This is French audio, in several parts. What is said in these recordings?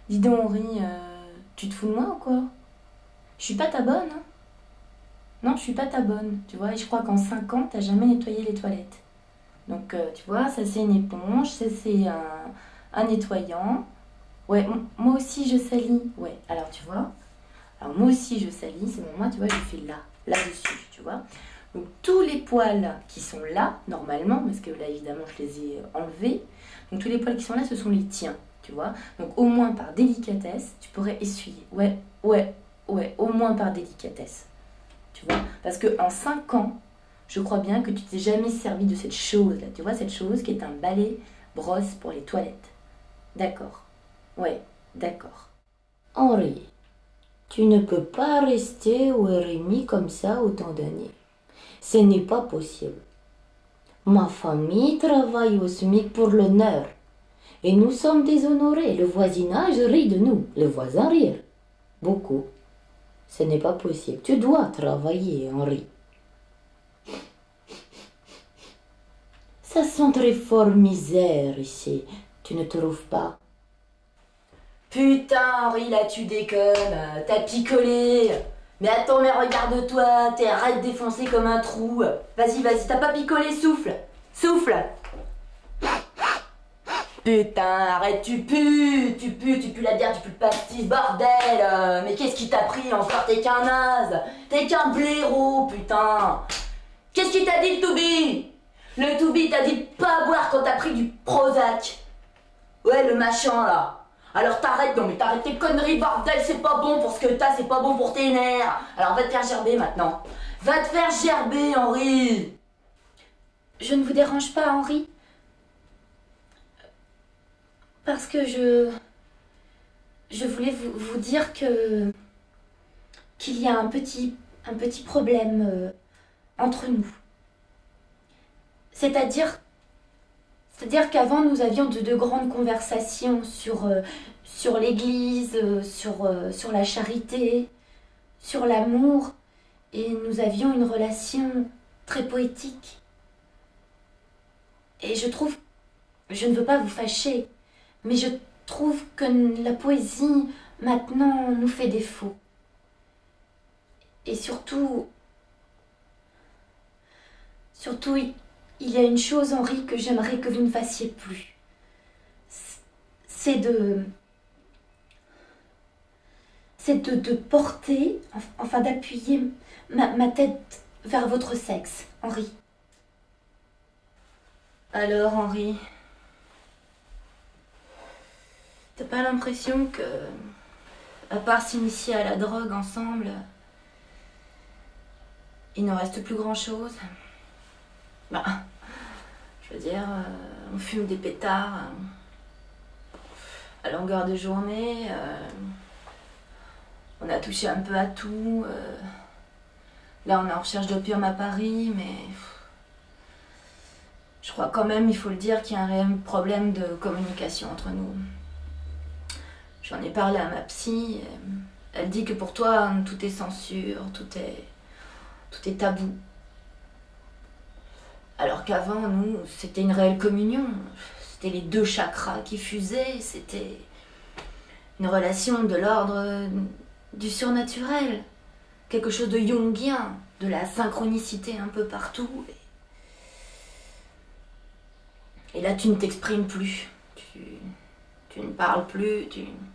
Dis donc, Henri, tu te fous de moi ou quoi? Je suis pas ta bonne, hein? Non, je suis pas ta bonne, tu vois, et je crois qu'en 5 ans, t'as jamais nettoyé les toilettes. Donc, tu vois, ça c'est une éponge, ça c'est un nettoyant. Ouais, moi aussi je salis. Ouais, alors tu vois, alors moi aussi je salis, c'est bon, moi, tu vois, je fais là, là-dessus, tu vois. Donc, tous les poils qui sont là, normalement, parce que là, évidemment, je les ai enlevés, donc tous les poils qui sont là, ce sont les tiens, tu vois. Donc, au moins par délicatesse, tu pourrais essuyer. Ouais, ouais, ouais, au moins par délicatesse, tu vois. Parce qu'en 5 ans, je crois bien que tu t'es jamais servi de cette chose-là, tu vois, cette chose qui est un balai brosse pour les toilettes. D'accord. Ouais, d'accord. Henri, tu ne peux pas rester au RMI comme ça autant d'années. Ce n'est pas possible. Ma famille travaille au SMIC pour l'honneur. Et nous sommes déshonorés. Le voisinage rit de nous. Les voisins rient. Beaucoup. Ce n'est pas possible. Tu dois travailler, Henri. Ça sent très fort misère ici. Tu ne trouves pas? Putain, Henri, là tu déconnes, t'as picolé. Mais attends, mais regarde-toi, t'es arrête défoncé comme un trou. Vas-y, vas-y, t'as pas picolé, souffle. Souffle. Putain, arrête, tu pues la bière, tu pues le pastis, bordel. Mais qu'est-ce qui t'a pris encore? T'es qu'un naze, t'es qu'un blaireau, putain. Qu'est-ce qui t'a dit le Toubi? Le Toubi t'a dit de pas boire quand t'as pris du Prozac. Ouais, le machin là. Alors t'arrêtes, non mais t'arrêtes tes conneries, bordel, c'est pas bon pour ce que t'as, c'est pas bon pour tes nerfs. Alors va te faire gerber maintenant. Va te faire gerber, Henri. Je ne vous dérange pas, Henri? Parce que je voulais vous dire qu'il y a un petit problème entre nous. C'est-à-dire qu'avant nous avions de grandes conversations sur l'église, sur la charité, sur l'amour, et nous avions une relation très poétique. Et je ne veux pas vous fâcher, mais je trouve que la poésie maintenant nous fait défaut. Et surtout, il y a une chose, Henri, que j'aimerais que vous ne fassiez plus. C'est de porter, enfin d'appuyer ma tête vers votre sexe, Henri. Alors, Henri, t'as pas l'impression que, à part s'initier à la drogue ensemble, il ne reste plus grand-chose? Bah, je veux dire, on fume des pétards à longueur de journée, on a touché un peu à tout. Là, on est en recherche d'opium à Paris, mais je crois quand même, il faut le dire, qu'il y a un réel problème de communication entre nous. J'en ai parlé à ma psy, elle dit que pour toi, tout est censure, tout est tabou. Alors qu'avant, nous, c'était une réelle communion. C'était les deux chakras qui fusaient, c'était une relation de l'ordre du surnaturel. Quelque chose de jungien, de la synchronicité un peu partout. Et là, tu ne t'exprimes plus. Tu ne parles plus,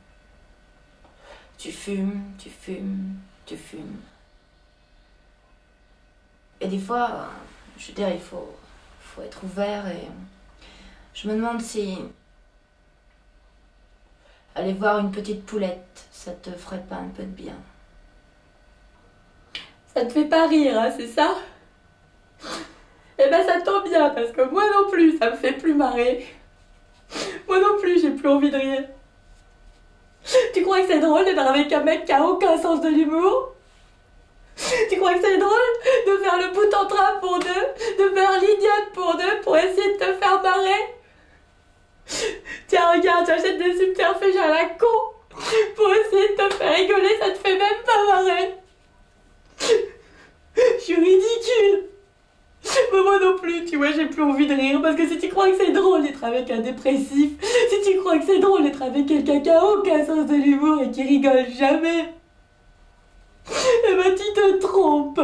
tu fumes, tu fumes, tu fumes. Et des fois, je veux dire, il faut être ouvert et je me demande si aller voir une petite poulette, ça te ferait pas un peu de bien. Ça te fait pas rire, hein, c'est ça? Eh ben ça tombe bien, parce que moi non plus, ça me fait plus marrer. Moi non plus, j'ai plus envie de rire. Tu crois que c'est drôle d'être avec un mec qui a aucun sens de l'humour? Tu crois que c'est drôle de faire le bout en train pour deux, de faire l'idiote pour deux, pour essayer de te faire marrer? Tiens, regarde, j'achète des subterfuges à la con pour essayer de te faire rigoler, ça te fait même pas marrer. Je suis ridicule. Mais moi non plus, tu vois, j'ai plus envie de rire parce que si tu crois que c'est drôle d'être avec un dépressif, si tu crois que c'est drôle d'être avec quelqu'un qui a aucun sens de l'humour et qui rigole jamais, eh ben tu te trompes.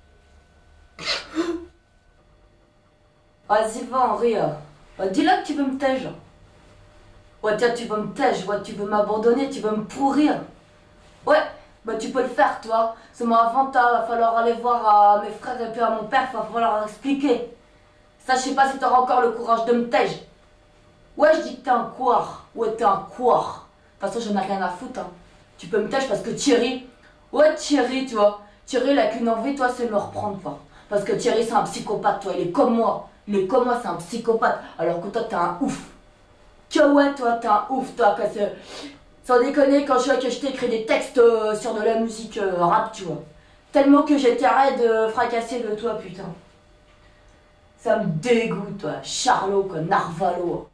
Vas-y, va, Henri. Dis-là que tu veux me tège. Ouais, tiens, tu veux me tège, ouais, tu veux m'abandonner, tu veux me pourrir. Ouais, bah tu peux le faire, toi. C'est mon avantage, va falloir aller voir mes frères et puis à mon père, va falloir leur expliquer. Ça, je sais pas si t'auras encore le courage de me tège. Ouais, je dis que t'es un couard. Ouais, t'es un couard. De toute façon, j'en ai rien à foutre, hein. Tu peux me tèche parce que Thierry... Ouais, Thierry, tu vois. Thierry, il a qu'une envie, toi, c'est de me reprendre, toi. Parce que Thierry, c'est un psychopathe, toi. Il est comme moi. Il est comme moi, c'est un psychopathe. Alors que toi, t'es un ouf. Que ouais, toi, t'es un ouf, toi. Que sans déconner, quand je vois que je t'écris des textes sur de la musique rap, tu vois. Tellement que j'étais raide de fracasser de toi, putain. Ça me dégoûte, toi. Charlot, quoi. Narvalo.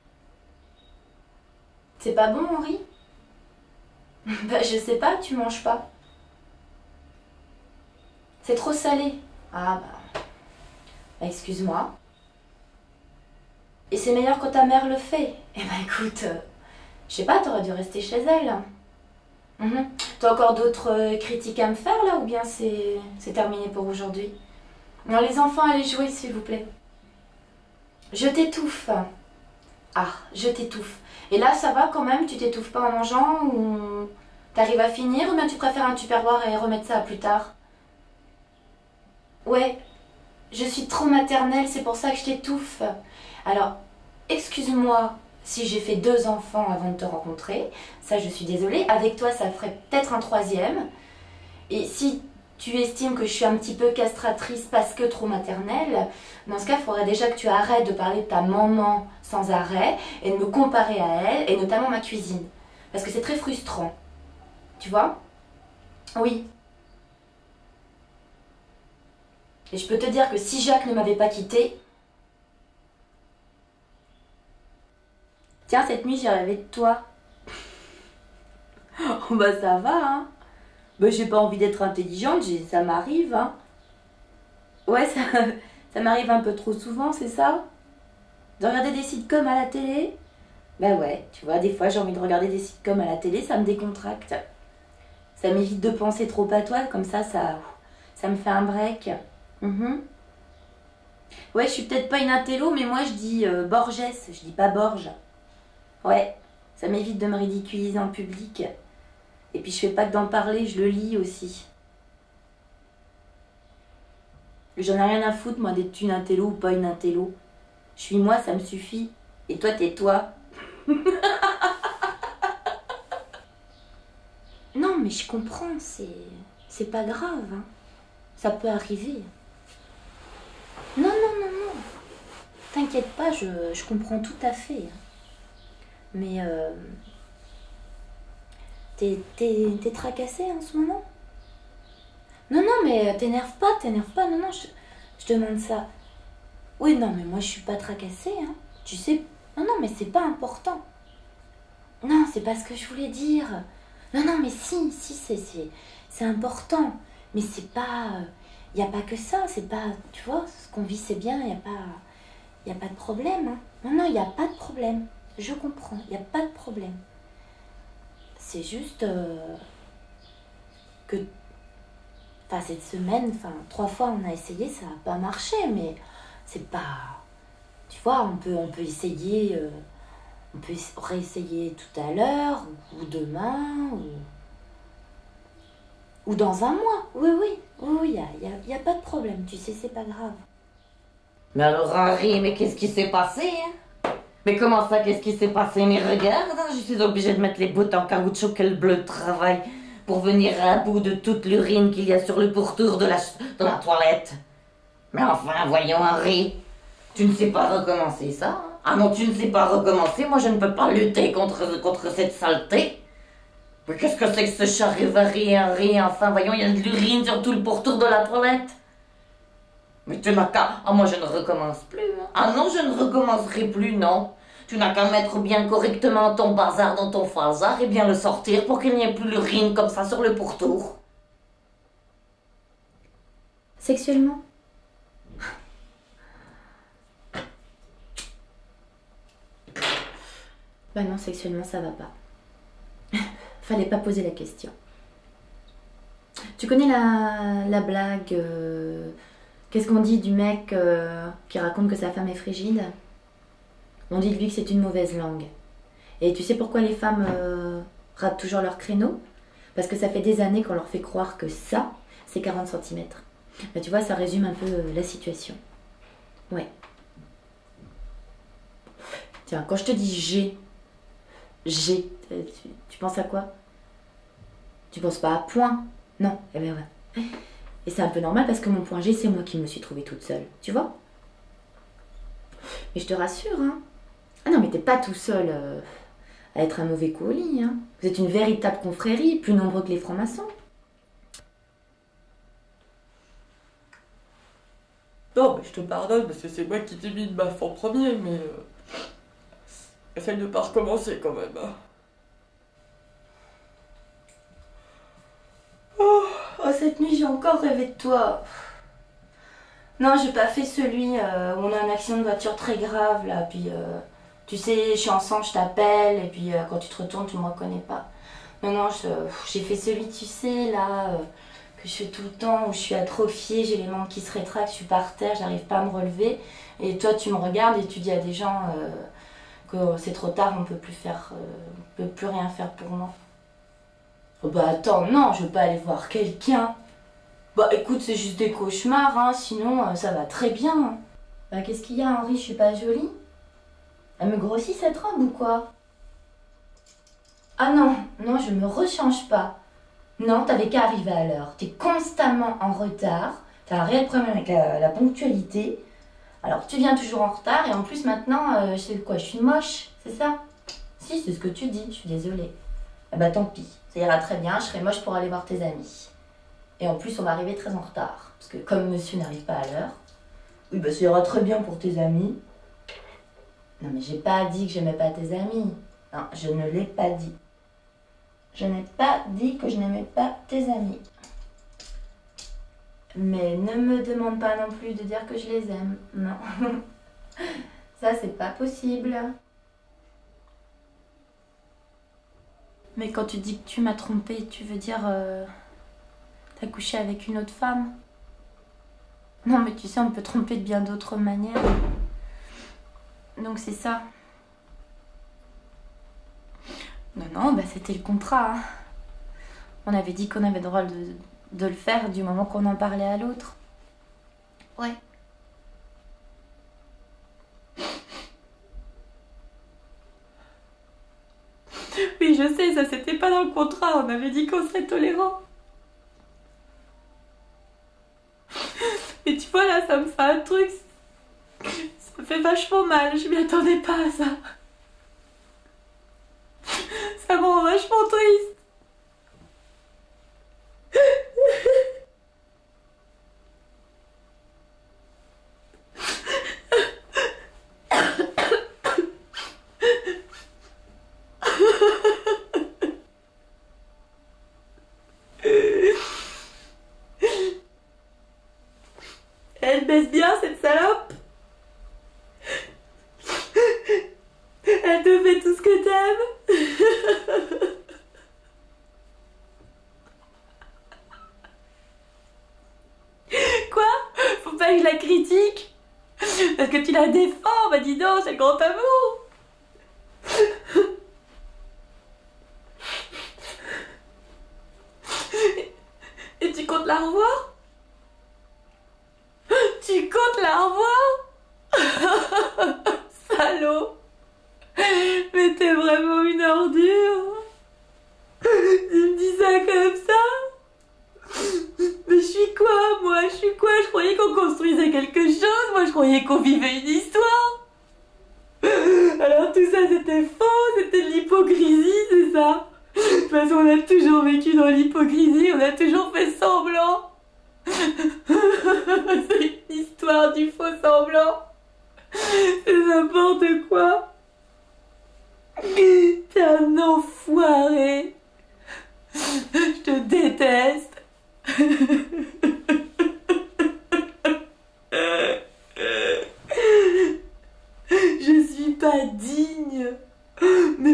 C'est pas bon, Henri? Bah, je sais pas, tu manges pas. C'est trop salé. Ah bah excuse-moi. Et c'est meilleur quand ta mère le fait. Eh ben écoute, je sais pas, t'aurais dû rester chez elle. T'as encore d'autres critiques à me faire là ou bien c'est terminé pour aujourd'hui? Non, les enfants, allez jouer s'il vous plaît. Je t'étouffe. Ah, je t'étouffe. Et là, ça va quand même? Tu t'étouffes pas en mangeant ou t'arrives à finir ou bien tu préfères un tupperware et remettre ça à plus tard? Ouais, je suis trop maternelle, c'est pour ça que je t'étouffe. Alors, excuse-moi si j'ai fait 2 enfants avant de te rencontrer. Ça, je suis désolée. Avec toi, ça ferait peut-être un 3e. Et si tu estimes que je suis un petit peu castratrice parce que trop maternelle, dans ce cas, il faudrait déjà que tu arrêtes de parler de ta maman sans arrêt et de me comparer à elle, et notamment ma cuisine. Parce que c'est très frustrant. Tu vois? Oui. Et je peux te dire que si Jacques ne m'avait pas quittée... Tiens, cette nuit, j'ai rêvé de toi. Oh bah ça va, hein. Bah j'ai pas envie d'être intelligente, ça m'arrive, hein. Ouais, ça m'arrive un peu trop souvent, c'est ça? De regarder des sitcoms à la télé? Bah ouais, tu vois, des fois j'ai envie de regarder des sitcoms à la télé, ça me décontracte. Ça m'évite de penser trop à toi, comme ça me fait un break. Ouais, je suis peut-être pas une intello, mais moi je dis Borges, je dis pas Borges. Ouais, ça m'évite de me ridiculiser en public. Et puis je fais pas que d'en parler, je le lis aussi. J'en ai rien à foutre, moi, d'être une intello ou pas une intello. Je suis moi, ça me suffit. Et toi, t'es toi. Non, mais je comprends, c'est pas grave, hein. Ça peut arriver. Non, non, non, non. T'inquiète pas, je comprends tout à fait. Mais t'es tracassée en ce moment? Non, non, mais t'énerve pas, non, non, je demande ça. Oui, non, mais moi je suis pas tracassée, hein. Tu sais, non, non, mais c'est pas important. Non, c'est pas ce que je voulais dire. Non, non, mais si, c'est important. Mais c'est pas, y a pas que ça, c'est pas, tu vois, ce qu'on vit c'est bien, y a pas de problème, hein. Non, non, y a pas de problème. Je comprends, y a pas de problème. C'est juste que, enfin, cette semaine, 3 fois on a essayé, ça n'a pas marché, mais c'est pas, tu vois, on peut essayer, on peut réessayer tout à l'heure, ou demain, ou dans un mois. Oui, y a pas de problème, tu sais, c'est pas grave. Mais alors, Henri, mais qu'est-ce qui s'est passé, hein? Mais comment ça, qu'est-ce qui s'est passé? Mais regarde, hein, je suis obligée de mettre les bottes en caoutchouc et le bleu travail pour venir à bout de toute l'urine qu'il y a sur le pourtour de la toilette. Mais enfin, voyons, Henri, tu ne sais pas recommencer ça, hein? Ah non, tu ne sais pas recommencer, moi je ne peux pas lutter contre cette saleté. Mais qu'est-ce que c'est que ce charivari, Henri? Enfin, voyons, il y a de l'urine sur tout le pourtour de la toilette. Mais tu n'as qu'à... Ah, moi, je ne recommence plus. Hein. Ah non, je ne recommencerai plus, non. Tu n'as qu'à mettre bien correctement ton bazar dans ton phasar et bien le sortir pour qu'il n'y ait plus l'urine comme ça sur le pourtour. Sexuellement? Bah non, sexuellement ça va pas. Fallait pas poser la question. Tu connais la blague qu'est-ce qu'on dit du mec qui raconte que sa femme est frigide? On dit de lui que c'est une mauvaise langue. Et tu sais pourquoi les femmes ratent toujours leur créneau? Parce que ça fait des années qu'on leur fait croire que ça, c'est 40 centimètres. Bah, tu vois, ça résume un peu la situation. Ouais. Tiens, quand je te dis G, tu penses à quoi? Tu penses pas à point? Non, eh ben ouais. Et c'est un peu normal parce que mon point G, c'est moi qui me suis trouvée toute seule, tu vois? Mais je te rassure, hein. Ah non, mais t'es pas tout seul à être un mauvais coup au lit, hein. Vous êtes une véritable confrérie, plus nombreux que les francs-maçons. Non, mais je te pardonne parce que c'est moi qui t'ai mis une baffe en premier, mais essaye de pas recommencer quand même. Hein. Oh, cette nuit, j'ai encore rêvé de toi. Non, j'ai pas fait celui où on a un accident de voiture très grave, là, puis tu sais, je suis ensemble, je t'appelle, et puis quand tu te retournes, tu me reconnais pas. Non, j'ai fait celui, tu sais, là, que je fais tout le temps, où je suis atrophiée, j'ai les membres qui se rétractent, je suis par terre, j'arrive pas à me relever, et toi, tu me regardes et tu dis à des gens que c'est trop tard, on peut plus rien faire pour moi. Oh bah attends, non, je veux pas aller voir quelqu'un. Bah écoute, c'est juste des cauchemars, hein, sinon ça va très bien. Bah qu'est-ce qu'il y a, Henri, je suis pas jolie? Elle me grossit cette robe ou quoi? Ah non, non, je me rechange pas. Non, t'avais qu'à arriver à l'heure. T'es constamment en retard, t'as un réel problème avec la ponctualité. Alors tu viens toujours en retard et en plus maintenant, je sais quoi, je suis moche, c'est ça? Si, c'est ce que tu dis, je suis désolée. Ah bah tant pis, ça ira très bien, je serai moche pour aller voir tes amis. Et en plus, on va arriver très en retard. Parce que comme monsieur n'arrive pas à l'heure, oui, bah ça ira très bien pour tes amis. Non, mais j'ai pas dit que j'aimais pas tes amis. Non, je ne l'ai pas dit. Je n'ai pas dit que je n'aimais pas tes amis. Mais ne me demande pas non plus de dire que je les aime. Non. Ça, c'est pas possible. Mais quand tu dis que tu m'as trompée, tu veux dire... t'as couché avec une autre femme? Non, mais tu sais, on peut tromper de bien d'autres manières. Donc c'est ça. Non, bah c'était le contrat. Hein. On avait dit qu'on avait le droit de le faire du moment qu'on en parlait à l'autre. Ouais. Oui, je sais, ça c'était pas dans le contrat. On avait dit qu'on serait tolérant. Et tu vois là, ça me fait un truc. Ça me fait vachement mal. Je m'y attendais pas à ça. Ça me rend vachement triste. Elle baisse bien cette salope. Elle te fait tout ce que t'aimes. Quoi? Faut pas que je la critique? Parce que tu la défends, bah dis donc, c'est le grand amour. Et tu comptes la revoir? Tu comptes la revoir? Salaud. Mais t'es vraiment une ordure. Tu me dis ça comme ça? Mais je suis quoi, moi? Je suis quoi? Je croyais qu'on construisait quelque chose. Moi, je croyais qu'on vivait une histoire. Alors tout ça, c'était faux. C'était de l'hypocrisie, c'est ça? De toute façon, on a toujours vécu dans l'hypocrisie. On a toujours fait semblant. C'est une histoire du faux semblant. C'est n'importe quoi. T'es un enfoiré. Je te déteste. Je suis pas digne. Mais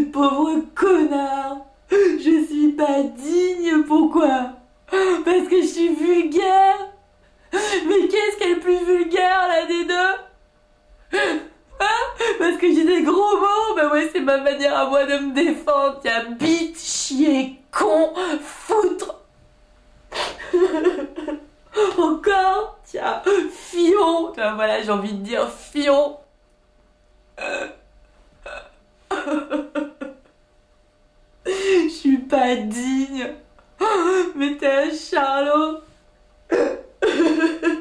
plus vulgaire là des deux. Parce que j'ai des gros mots, bah ouais, c'est ma manière à moi de me défendre. Tiens, bite, chier, con, foutre. Encore, tiens, fion. Tiens, voilà, j'ai envie de dire fion. Je suis pas digne. Mais t'es un charlot.